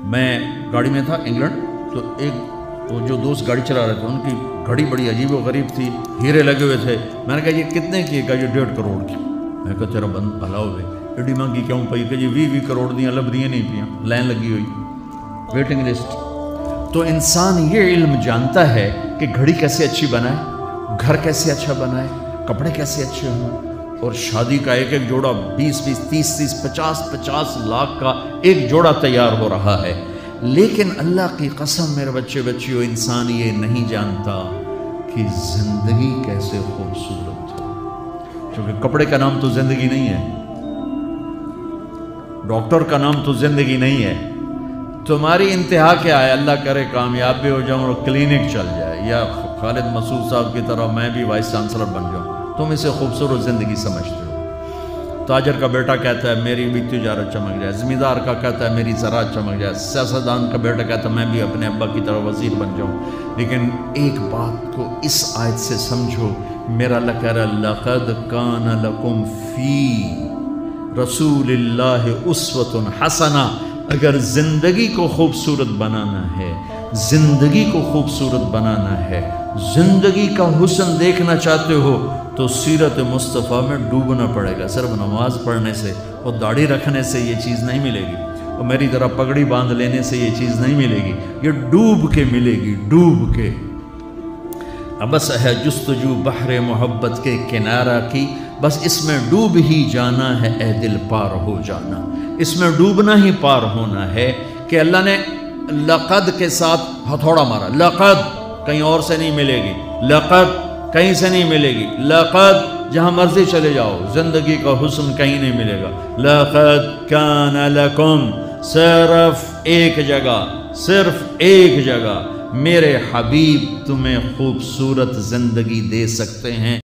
میں گاڑی میں تھا انگلینڈ، تو ایک وہ جو دوست گاڑی چلا رہے تھے ان کی گھڑی بڑی عجیب و غریب تھی، ہیرے لگے ہوئے تھے۔ میں نے کہا یہ کتنے کی ہے؟ کہا یہ 1.5 کروڑ کی۔ میں کہا تیرا بند بھلا ہوئے، ایڈی مہنگی کیوں پئی؟ کہ یہ 20 کروڑ دیاں لبدیاں نہیں پیاں، لائن لگی ہوئی، ویٹنگ لسٹ۔ تو انسان یہ علم جانتا ہے کہ گھڑی کیسے اچھی بنائے، گھر کیسے اچھا بنائے، کپڑے کیسے اچھے ہوں، اور شادی کا ایک ایک جوڑا 20 30 50 لاکھ کا ایک جوڑا تیار ہو رہا ہے۔ لیکن اللہ کی قسم میرے بچے بچیوں، انسان یہ نہیں جانتا کہ زندگی کیسے خوبصورت ہے۔ کیونکہ کپڑے کا نام تو زندگی نہیں ہے، ڈاکٹر کا نام تو زندگی نہیں ہے۔ تمہاری انتہا کیا ہے؟ اللہ کرے کامیاب بھی ہو جاؤں اور کلینک چل جائے، یا خالد مسعود صاحب کی طرح میں بھی وائس چانسلر بن جاؤں، تم اسے خوبصورت زندگی سمجھتے ہو۔ تاجر کا بیٹا کہتا ہے میری بھی تجارت چمک جائے، زمیندار کا کہتا ہے میری زراعت چمک جائے، سیاستدان کا بیٹا کہتا ہے میں بھی اپنے ابا کی طرح وزیر بن جاؤں۔ لیکن ایک بات کو اس آیت سے سمجھو، میرا اللہ کہہ رہا ہے لَقَدْ كَانَ لَكُمْ فِي رسول اللہ اسوۃ حسنہ۔ اگر زندگی کو خوبصورت بنانا ہے، زندگی کو خوبصورت بنانا ہے، زندگی کا حسن دیکھنا چاہتے ہو تو سیرت مصطفیٰ میں ڈوبنا پڑے گا۔ صرف نماز پڑھنے سے اور داڑھی رکھنے سے یہ چیز نہیں ملے گی، اور میری طرح پگڑی باندھ لینے سے یہ چیز نہیں ملے گی، یہ ڈوب کے ملے گی، ڈوب کے۔ بس ہے جستجو بحر محبت کے کنارہ کی، بس اس میں ڈوب ہی جانا ہے اے دل پار ہو جانا، اس میں ڈوبنا ہی پار ہونا ہے۔ کہ اللہ نے لقد کے ساتھ ہتھوڑا مارا، لقد کہیں اور سے نہیں ملے گی، لقد کہیں سے نہیں ملے گی، لقد جہاں مرضی چلے جاؤ زندگی کا حسن کہیں نہیں ملے گا۔ لقد کان لکم، صرف ایک جگہ، صرف ایک جگہ میرے حبیب تمہیں خوبصورت زندگی دے سکتے ہیں۔